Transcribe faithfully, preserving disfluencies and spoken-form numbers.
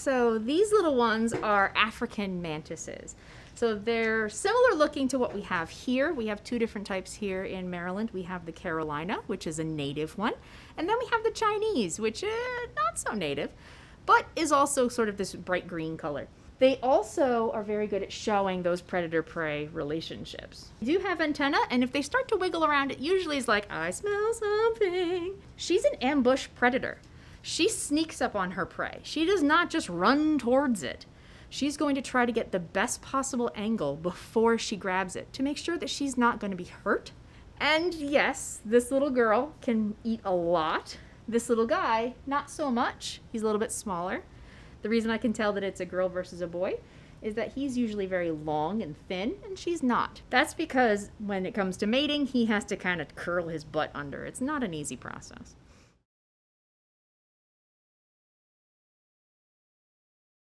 So these little ones are African mantises. So they're similar looking to what we have here. We have two different types here in Maryland. We have the Carolina, which is a native one. And then we have the Chinese, which is not so native, but is also sort of this bright green color. They also are very good at showing those predator-prey relationships. They do have antennae, and if they start to wiggle around, it usually is like, I smell something. She's an ambush predator. She sneaks up on her prey. She does not just run towards it. She's going to try to get the best possible angle before she grabs it to make sure that she's not going to be hurt. And yes, this little girl can eat a lot. This little guy, not so much. He's a little bit smaller. The reason I can tell that it's a girl versus a boy is that he's usually very long and thin, and she's not. That's because when it comes to mating, he has to kind of curl his butt under. It's not an easy process.